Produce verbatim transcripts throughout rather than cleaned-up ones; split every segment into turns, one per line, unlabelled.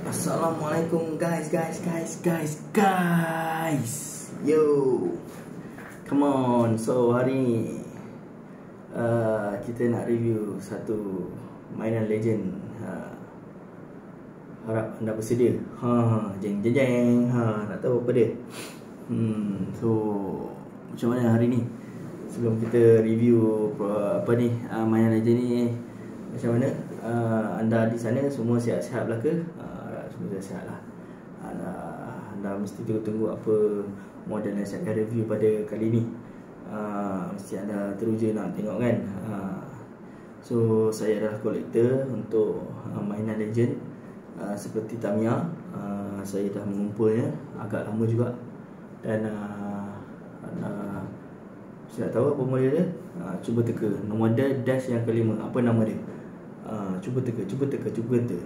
Assalamualaikum guys, guys, guys, guys, guys. Yo, come on. So hari ni uh, kita nak review satu mainan legend. uh, Harap anda bersedia. Ha, jeng jeng jeng. Ha, nak tahu apa dia? Hmm, so macam mana hari ni? Sebelum kita review uh, apa ni uh, mainan legend ni, macam mana uh, anda di sana semua sihat-sihat belaka? Uh, Semua sihat lah. Anda, anda mesti tunggu-tunggu apa model yang saya akan review pada kali ni. uh, Mesti anda teruja nak tengok kan. uh, So saya adalah kolektor untuk uh, mainan legend uh, seperti Tamiya. uh, Saya dah mengumpulnya agak lama juga. Dan uh, anda saya nak tahu apa model dia. uh, Cuba teka nombor dia dash yang kelima. Apa nama dia? uh, Cuba teka, cuba teka, cuba teka.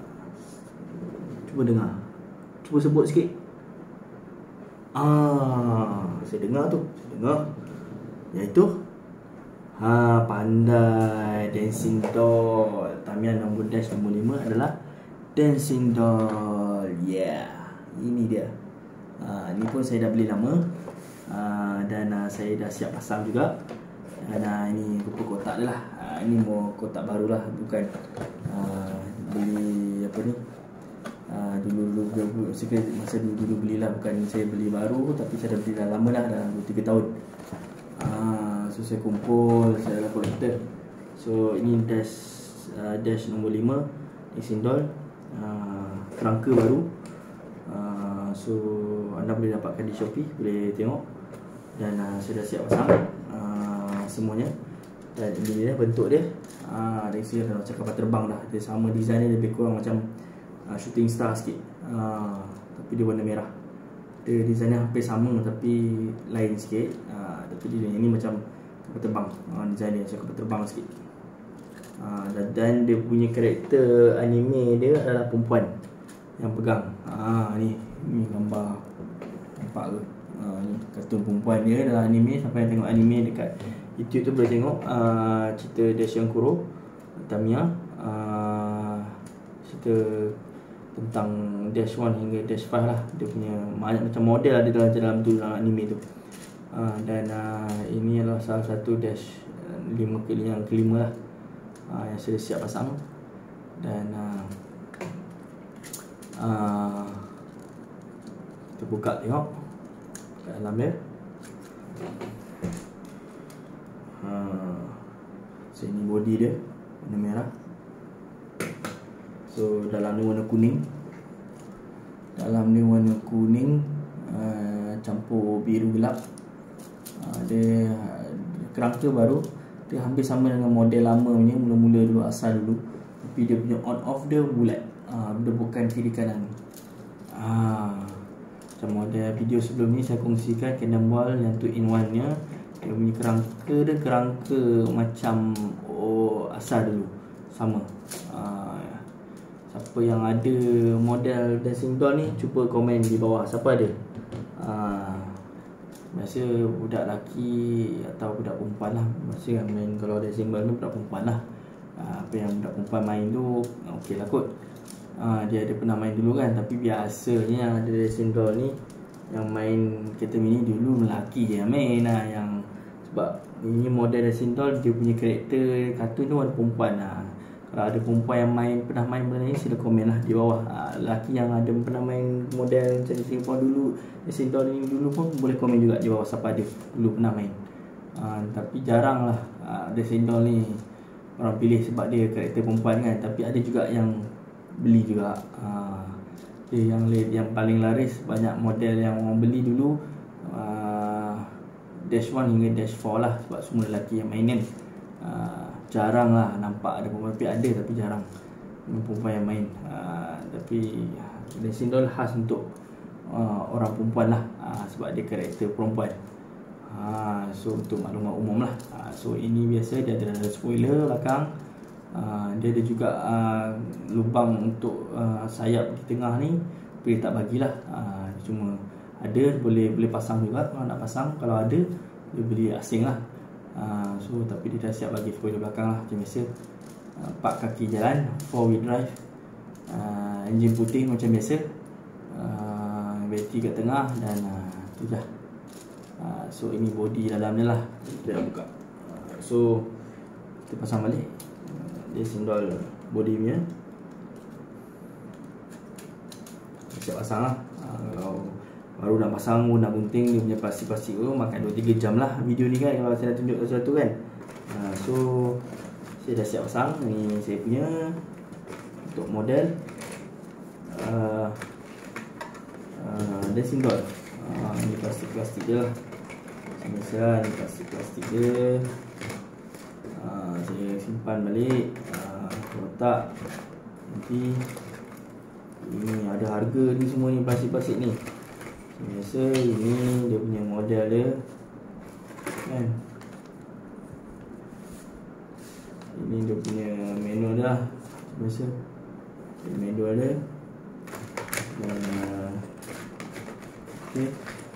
Cuba dengar. Cuba sebut sikit. Ah, saya dengar tu. Saya dengar. Iaitu ha, pandai. Dancing Doll. Tamiya nombor dash nombor lima adalah Dancing Doll. Yeah. Ini dia. Ah, ini pun saya dah beli lama. Ah, dan ah, saya dah siap pasang juga. Dan ah, ini rupa kotak dia lah. Ah, ini mau kotak baru lah. Bukan ah, beli apa ni, Uh, dulu dulu masa dulu dulu belilah, bukan saya beli baru, tapi saya dah beli dah lama dah, dah dua tiga tahun. Uh, so saya kumpul, saya dah kolektor. So ini dash uh, dash nombor lima Dancing Doll, uh, kerangka baru. Uh, so anda boleh dapatkan di Shopee, boleh tengok. Dan uh, saya dah siap pasang uh, semuanya. Dan ini dia bentuk dia. Ah, uh, dari sini dah macam kapal terbang dah. Dia sama design dia, lebih kurang macam Uh, shooting star sikit, uh, tapi dia warna merah. Dia design dia hampir sama tapi lain sikit. uh, Tapi dia ini macam kapal terbang. uh, Design dia macam kapal terbang sikit. uh, dan, dan dia punya karakter anime dia adalah perempuan yang pegang. uh, Ni ni gambar, nampak ke? Uh, ni kartun perempuan dia dalam anime. Siapa yang tengok anime dekat YouTube tu boleh tengok uh, cerita Daishin Kuro Tamiya, uh, cerita tentang Dash one hingga Dash five lah. Dia punya banyak macam model ada dalam dalam tu, dalam anime tu. uh, Dan uh, ini adalah salah satu Dash lima ke yang kelima lah, uh, yang sudah siap pasang. Dan uh, uh, kita buka tengok kat dalam dia. uh, So ini body dia warna merah. So dalam ni warna kuning. Dalam ni warna kuning uh, campur biru gelap. uh, Dia kerangka baru. Dia hampir sama dengan model lama punya, mula-mula dulu, asal dulu. Tapi dia punya on off dia bulat. uh, Dia bukan kiri kanan. uh, Macam model video sebelum ni saya kongsikan Cannonball yang two in one nya. Dia punya kerangka dia kerangka macam oh, asal dulu, sama. uh, Siapa yang ada model Dancing Doll ni, cuba komen di bawah. Siapa ada? uh, Biasa budak lelaki atau budak perempuan lah. Biasa yang main kalau Dancing Doll ni budak perempuan lah. uh, Apa yang budak perempuan main tu okey lah kot. uh, Dia ada pernah main dulu kan. Tapi biasanya yang ada Dancing Doll ni, yang main kereta mini dulu lelaki je yang main lah. Yang sebab ini model Dancing Doll, dia punya karakter kartun tu ada perempuan lah. Kalau ada perempuan yang main, pernah main benda ni, sila komen lah di bawah. ha, Lelaki yang ada pernah main model macam Singapore dulu, Dancing Doll ni dulu pun boleh komen juga di bawah siapa ada dulu pernah main. ha, Tapi jarang lah ha, Dancing Doll ni orang pilih sebab dia karakter perempuan kan. Tapi ada juga yang beli juga. ha, Dia yang yang paling laris, banyak model yang orang beli dulu, uh, Dash one hingga Dash four lah. Sebab semua lelaki yang main kan. uh, Jarang lah nampak ada perempuan. Tapi ada, tapi jarang perempuan yang main. uh, Tapi Dancing Doll khas untuk uh, orang perempuan lah. uh, Sebab dia karakter perempuan. uh, So untuk maklumat umum lah. uh, So ini biasa dia ada spoiler belakang. uh, Dia ada juga uh, lubang untuk uh, sayap di tengah ni, tapi dia tak bagilah. uh, Cuma ada, boleh boleh pasang juga kalau nak pasang. Kalau ada, dia beli asing lah. Uh, so tapi dia dah siap bagi spoiler belakang lah macam biasa. uh, Empat kaki jalan, four wheel drive. uh, uh, enjin putih macam biasa, uh, bateri kat tengah, dan uh, tu je. uh, So ini body dalam dia lah. Kita dah buka. uh, So kita pasang balik. uh, Dia sindol body punya. Siap pasang lah. uh, Kalau baru nak pasang pun nak gunting dia punya plastik-plastik tu makan dua tiga jam lah video ni kan, kalau saya dah tunjuk sesuatu kan. uh, So saya dah siap pasang. Ni saya punya untuk model. uh, uh, Dia sindol. uh, Ni plastik-plastik dia lah. Biasa ni plastik-plastik dia. uh, Saya simpan balik, uh, letak. Nanti ini ada harga ni semua ni, plastik-plastik ni. Biasa ini dia punya model dia kan. Ini dia punya manual dia lah. Biasa ini manual dia. Dan uh, okay.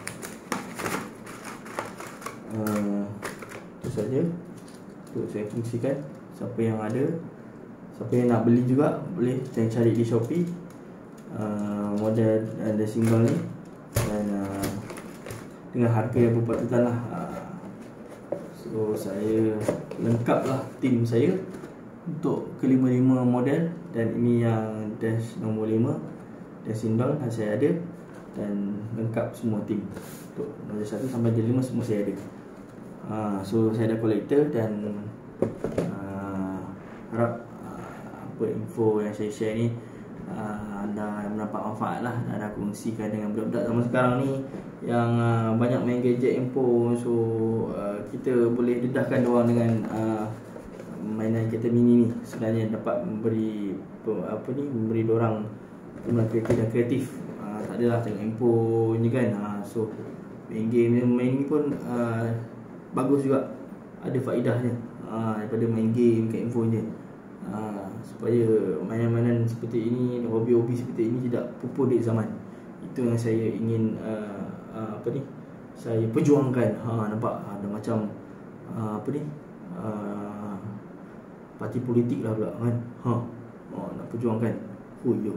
uh, Itu saja untuk saya fungsikan. Siapa yang ada, siapa yang nak beli juga boleh cari di Shopee. uh, Model ada single ni, dan uh, dengan harga yang berpatutan lah. uh, So saya lengkap lah tim saya untuk ke lima puluh lima model. Dan ini yang dash nombor lima, dash sindol saya ada. Dan lengkap semua tim untuk nombor satu sampai lima semua saya ada. uh, So saya ada kolektor, dan uh, harap uh, apa info yang saya share ni uh, anda mendapat manfaat lah. Anda kongsikan dengan budak-budak zaman sekarang ni yang uh, banyak main gadget handphone. So uh, kita boleh dedahkan diorang dengan uh, mainan kereta mini ni. Sebenarnya dapat memberi apa ni, memberi diorang permainan kreatif dan kreatif. uh, Tak adalah tengok handphone je kan. uh, So main game main ni pun uh, bagus juga, ada faedahnya uh, daripada main game kat handphone je. uh, Supaya mainan-mainan seperti ini, hobi-hobi seperti ini tidak pupus di zaman. Itu yang saya ingin uh, uh, apa ni, saya perjuangkan. ha, Nampak ada macam uh, apa ni, uh, parti politik lah pula kan. ha, oh, nak perjuangkan. Oh yo.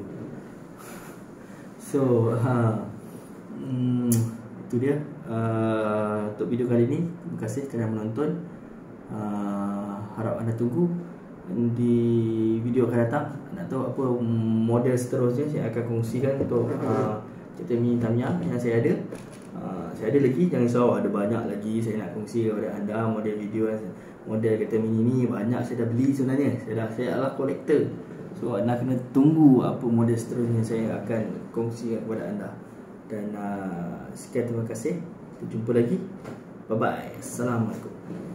So ha, hmm, itu dia uh, untuk video kali ini. Terima kasih kerana menonton. uh, Harap anda tunggu di video akan datang. Nak tahu apa model seterusnya, saya akan kongsikan untuk uh, kereta mini Tamiya yang saya ada. uh, Saya ada lagi, jangan risau, ada banyak lagi saya nak kongsi kepada anda. Model video model kereta mini ni banyak saya dah beli sebenarnya. Saya dah, saya adalah kolektor. So anda kena tunggu apa model seterusnya saya akan kongsi kepada anda. Dan uh, sekian, terima kasih. Kita jumpa lagi. Bye bye. Assalamualaikum.